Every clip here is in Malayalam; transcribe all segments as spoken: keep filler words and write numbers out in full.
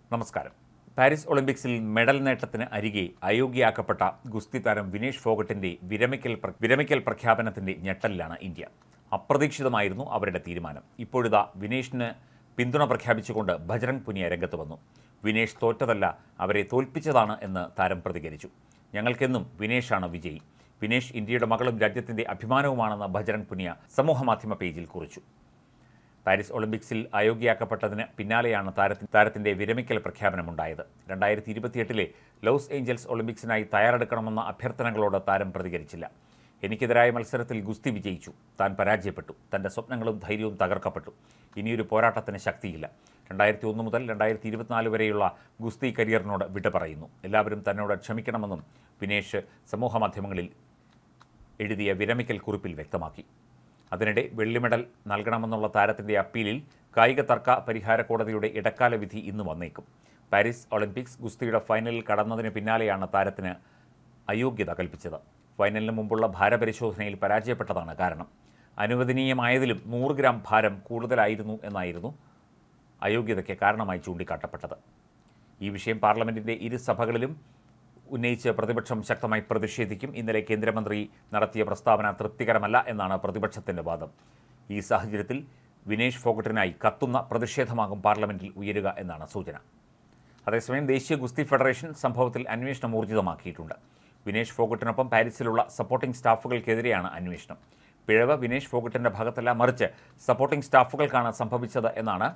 നമസ്കാരം. പാരീസ് ഒളിമ്പിക്സിൽ മെഡൽ നേട്ടത്തിന് അരികെ അയോഗ്യയാക്കപ്പെട്ട ഗുസ്തി താരം വിനേഷ് ഫോഗട്ടിന്റെ വിരമിക്കൽ വിരമിക്കൽ പ്രഖ്യാപനത്തിന്റെ ഞെട്ടലിലാണ് ഇന്ത്യ. അപ്രതീക്ഷിതമായിരുന്നു അവരുടെ തീരുമാനം. ഇപ്പോഴിതാ വിനേഷിന് പിന്തുണ പ്രഖ്യാപിച്ചുകൊണ്ട് ബജ്രംഗ് പുനിയ രംഗത്ത് വന്നു. വിനേഷ് തോറ്റതല്ല, അവരെ തോൽപ്പിച്ചതാണ് എന്ന് താരം പ്രതികരിച്ചു. ഞങ്ങൾക്കെന്നും വിനേഷാണ് വിജയി. വിനേഷ് ഇന്ത്യയുടെ മകളും രാജ്യത്തിന്റെ അഭിമാനവുമാണെന്ന് ബജ്രംഗ് പുനിയ സമൂഹമാധ്യമ പേജിൽ കുറിച്ചു. പാരീസ് ഒളിമ്പിക്സിൽ അയോഗ്യയാക്കപ്പെട്ടതിന് പിന്നാലെയാണ് താരത്തി താരത്തിന്റെ വിരമിക്കൽ പ്രഖ്യാപനമുണ്ടായത്. രണ്ടായിരത്തി ഇരുപത്തിയെട്ടിലെ ലോസ് ഏഞ്ചൽസ് ഒളിമ്പിക്സിനായി തയ്യാറെടുക്കണമെന്ന അഭ്യർത്ഥനകളോട് താരം പ്രതികരിച്ചില്ല. എനിക്കെതിരായ മത്സരത്തിൽ ഗുസ്തി വിജയിച്ചു, താൻ പരാജയപ്പെട്ടു, തന്റെ സ്വപ്നങ്ങളും ധൈര്യവും തകർക്കപ്പെട്ടു, ഇനിയൊരു പോരാട്ടത്തിന് ശക്തിയില്ല. രണ്ടായിരത്തി ഒന്ന് മുതൽ രണ്ടായിരത്തി ഇരുപത്തിനാല് വരെയുള്ള ഗുസ്തി കരിയറിനോട് വിട പറയുന്നു. എല്ലാവരും തന്നോട് ക്ഷമിക്കണമെന്നും വിനേഷ് സമൂഹമാധ്യമങ്ങളിൽ എഴുതിയ വിരമിക്കൽ കുറിപ്പിൽ വ്യക്തമാക്കി. അതിനിടെ വെള്ളി മെഡൽ നൽകണമെന്നുള്ള താരത്തിന്റെ അപ്പീലിൽ കായിക തർക്ക പരിഹാര കോടതിയുടെ ഇടക്കാല വിധി ഇന്ന് വന്നേക്കും. പാരീസ് ഒളിമ്പിക്സ് ഗുസ്തിയുടെ ഫൈനലിൽ കടന്നതിന് പിന്നാലെയാണ് താരത്തിന് അയോഗ്യത കൽപ്പിച്ചത്. ഫൈനലിന് മുമ്പുള്ള ഭാരപരിശോധനയിൽ പരാജയപ്പെട്ടതാണ് കാരണം. അനുവദനീയമായതിലും നൂറ് ഗ്രാം ഭാരം കൂടുതലായിരുന്നു എന്നായിരുന്നു അയോഗ്യതയ്ക്ക് കാരണമായി ചൂണ്ടിക്കാട്ടപ്പെട്ടത്. ഈ വിഷയം പാർലമെന്റിന്റെ ഇരു സഭകളിലും ഉന്നയിച്ച് പ്രതിപക്ഷം ശക്തമായി പ്രതിഷേധിക്കും. ഇന്നലെ കേന്ദ്രമന്ത്രി നടത്തിയ പ്രസ്താവന തൃപ്തികരമല്ല എന്നാണ് പ്രതിപക്ഷത്തിന്റെ വാദം. ഈ സാഹചര്യത്തിൽ വിനേഷ് ഫോഗട്ടിനായി കത്തുന്ന പ്രതിഷേധമാകും പാർലമെന്റിൽ ഉയരുക എന്നാണ് സൂചന. അതേസമയം ദേശീയ ഗുസ്തി ഫെഡറേഷൻ സംഭവത്തിൽ അന്വേഷണം ഊർജിതമാക്കിയിട്ടുണ്ട്. വിനേഷ് ഫോഗട്ടിനൊപ്പം പാരീസിലുള്ള സപ്പോർട്ടിംഗ് സ്റ്റാഫുകൾക്കെതിരെയാണ് അന്വേഷണം. പിഴവ് വിനേഷ് ഫോഗട്ടിന്റെ ഭാഗത്തല്ല, മറിച്ച് സപ്പോർട്ടിംഗ് സ്റ്റാഫുകൾക്കാണ് സംഭവിച്ചത് എന്നാണ്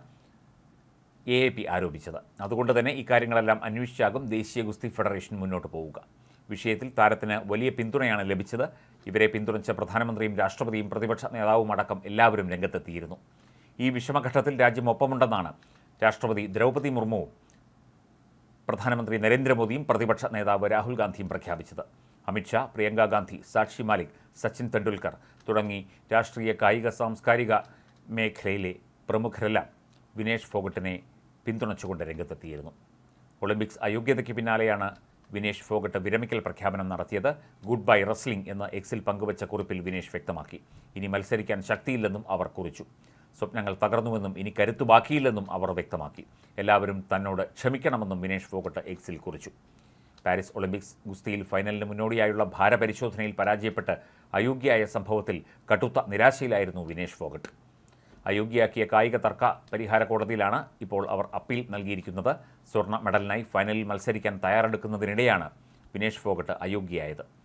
എ എ പി ആരോപിച്ചത്. അതുകൊണ്ട് തന്നെ ഇക്കാര്യങ്ങളെല്ലാം അന്വേഷിച്ചാകും ദേശീയ ഗുസ്തി ഫെഡറേഷൻ മുന്നോട്ട് പോവുക. വിഷയത്തിൽ താരത്തിന് വലിയ പിന്തുണയാണ് ലഭിച്ചത്. ഇവരെ പിന്തുണച്ച പ്രധാനമന്ത്രിയും രാഷ്ട്രപതിയും പ്രതിപക്ഷ നേതാവും അടക്കം എല്ലാവരും രംഗത്തെത്തിയിരുന്നു. ഈ വിഷമഘട്ടത്തിൽ രാജ്യം ഒപ്പമുണ്ടെന്നാണ് രാഷ്ട്രപതി ദ്രൗപദി മുർമുവും പ്രധാനമന്ത്രി നരേന്ദ്രമോദിയും പ്രതിപക്ഷ നേതാവ് രാഹുൽ ഗാന്ധിയും പ്രഖ്യാപിച്ചത്. അമിത്ഷാ, പ്രിയങ്ക ഗാന്ധി, സാക്ഷി മാലിക്, സച്ചിൻ തെണ്ടുൽക്കർ തുടങ്ങി രാഷ്ട്രീയ, കായിക, സാംസ്കാരിക മേഖലയിലെ പ്രമുഖരെല്ലാം വിനേഷ് ഫോഗട്ടിനെ പിന്തുണച്ചുകൊണ്ട് രംഗത്തെത്തിയിരുന്നു. ഒളിമ്പിക്സ് അയോഗ്യതയ്ക്ക് പിന്നാലെയാണ് വിനേഷ് ഫോഗട്ട് വിരമിക്കൽ പ്രഖ്യാപനം നടത്തിയത്. ഗുഡ് ബൈ റെസ്ലിംഗ് എന്ന് എക്സിൽ പങ്കുവച്ച കുറിപ്പിൽ വിനേഷ് വ്യക്തമാക്കി. ഇനി മത്സരിക്കാൻ ശക്തിയില്ലെന്നും അവർ കുറിച്ചു. സ്വപ്നങ്ങൾ തകർന്നുവെന്നും ഇനി കരുത്തു ബാക്കിയില്ലെന്നും അവർ വ്യക്തമാക്കി. എല്ലാവരും തന്നോട് ക്ഷമിക്കണമെന്നും വിനേഷ് ഫോഗട്ട് എക്സിൽ കുറിച്ചു. പാരീസ് ഒളിമ്പിക്സ് ഗുസ്തിയിൽ ഫൈനലിന് മുന്നോടിയായുള്ള ഭാരപരിശോധനയിൽ പരാജയപ്പെട്ട് അയോഗ്യയായ സംഭവത്തിൽ കടുത്ത നിരാശയിലായിരുന്നു വിനേഷ് ഫോഗട്ട്. അയോഗ്യയാക്കിയ കായിക തർക്ക പരിഹാര കോടതിയിലാണ് ഇപ്പോൾ അവർ അപ്പീൽ നൽകിയിരിക്കുന്നത്. സ്വർണ്ണ മെഡലിനായി ഫൈനലിൽ മത്സരിക്കാൻ തയ്യാറെടുക്കുന്നതിനിടെയാണ് വിനേഷ് ഫോഗട്ട് അയോഗ്യയായത്.